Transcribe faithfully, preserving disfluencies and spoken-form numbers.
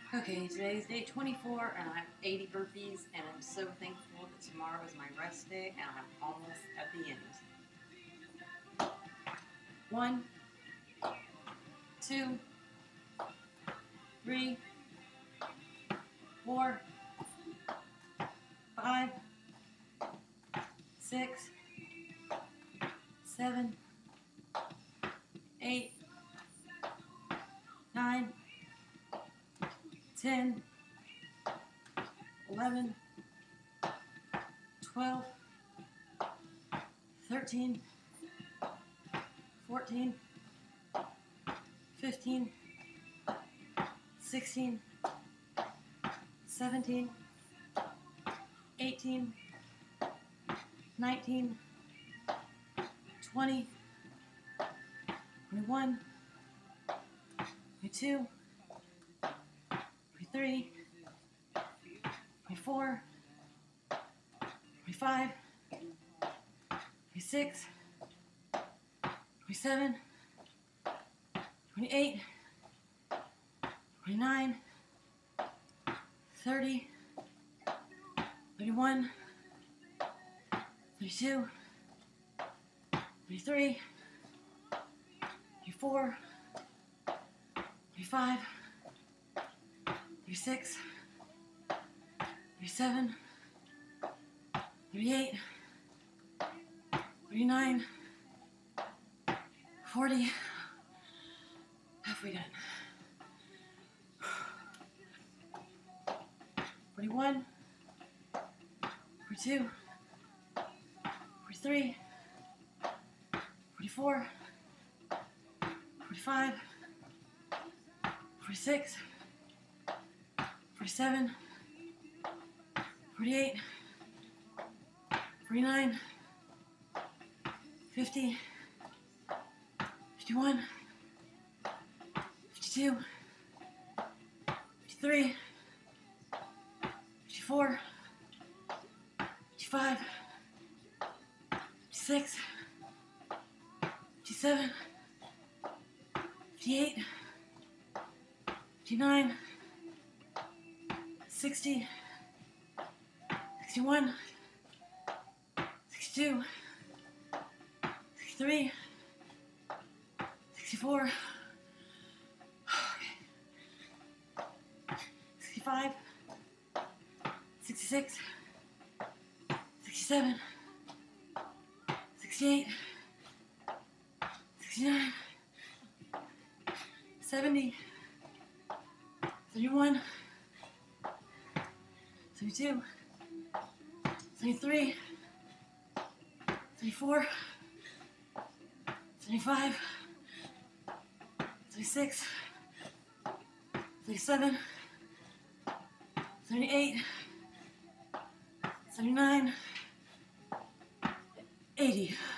Okay, today's day twenty-four, and I have eighty burpees, and I'm so thankful that tomorrow is my rest day, and I'm almost at the end. One, two, three, four, five, six, seven, eight, nine, ten, eleven, twelve, thirteen, fourteen, fifteen, sixteen, seventeen, eighteen, nineteen, twenty, twenty-one, twenty-two, twenty-three, twenty-four, twenty-five, twenty-six, twenty-seven, twenty-eight, twenty-nine, thirty, thirty-one, thirty-two, thirty-three, thirty-four, thirty-five, thirty-six, thirty-seven, thirty-eight, thirty-nine, forty. Halfway done. forty-one, forty-two, forty-three, forty-four, forty-five, forty-six, forty-seven, forty-eight, forty-nine, fifty, fifty-one, fifty-two, fifty-three, fifty-four, fifty-five, fifty-six, fifty-seven, fifty-eight, fifty-nine, sixty, sixty-one, sixty-two, sixty-three, sixty-four, sixty-five, sixty-six, sixty-seven, sixty-eight, sixty-nine, seventy, seventy-one, seventy-two, seventy-three, seventy-four, seventy-five, seventy-six, seventy-seven, seventy-eight, seventy-nine, eighty.